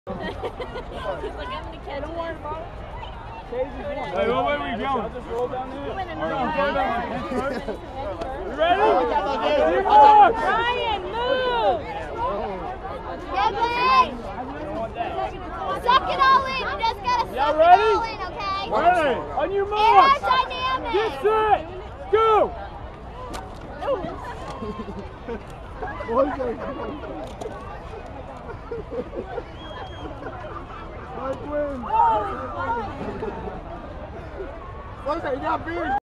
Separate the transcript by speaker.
Speaker 1: He's like, I'm gonna catch
Speaker 2: Don't worry about it.
Speaker 3: Hey, what way we going?
Speaker 2: I'll just roll down there.
Speaker 1: You
Speaker 3: You ready?
Speaker 1: Ryan, move!
Speaker 4: Get back! Suck it all in. You just gotta suck it
Speaker 3: ready?
Speaker 4: all in, okay?
Speaker 3: Ready? On your mark!
Speaker 4: Aerodynamic!
Speaker 3: Get set! Go!
Speaker 2: Mike wins. What is that? You got beers.